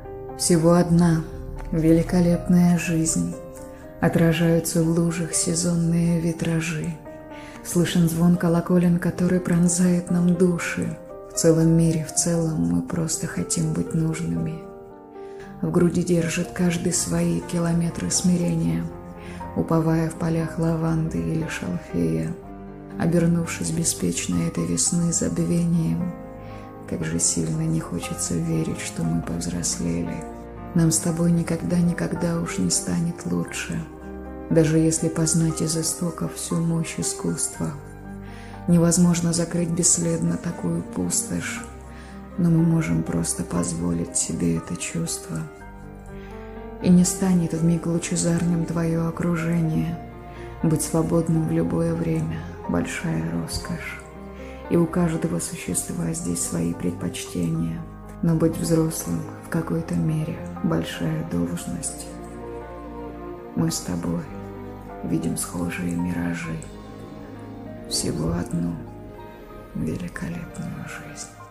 Всего одна великолепная жизнь, отражаются в лужах сезонные витражи. Слышен звон колоколен, который пронзает нам души. В целом мире, в целом мы просто хотим быть нужными. В груди держит каждый свои километры смирения, уповая в полях лаванды или шалфея, обернувшись беспечно этой весны забвением. Как же сильно не хочется верить, что мы повзрослели. Нам с тобой никогда уж не станет лучше, даже если познать из истоков всю мощь искусства. Невозможно закрыть бесследно такую пустошь, но мы можем просто позволить себе это чувство. И не станет вмиг лучезарным твое окружение. Быть свободным в любое время – большая роскошь. И у каждого существа здесь свои предпочтения. Но быть взрослым в какой-то мере – большая должность. Мы с тобой видим схожие миражи. Всего одну великолепную жизнь.